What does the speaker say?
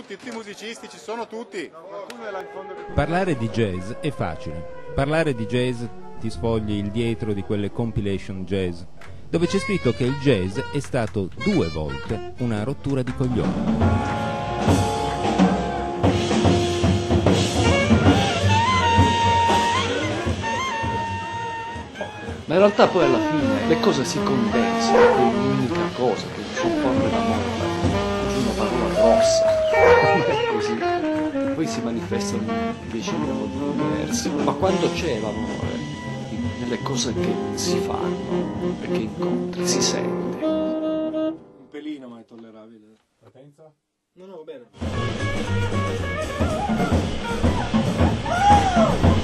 tutti i musicisti, ci sono tutti. Parlare di jazz è facile. Parlare di jazz ti sfogli il dietro di quelle compilation jazz, dove c'è scritto che il jazz è stato 2 volte una rottura di coglioni. Ma in realtà poi alla fine le cose si condensano, è l'unica cosa che ci opporre la moda, è una parola grossa, ma è così. Poi si manifestano in 10.000 modi diversi, ma quando c'è l'amore, nelle cose che si fanno, perché incontri, si sente. Un pelino ma è tollerabile. Potenza? No, va bene.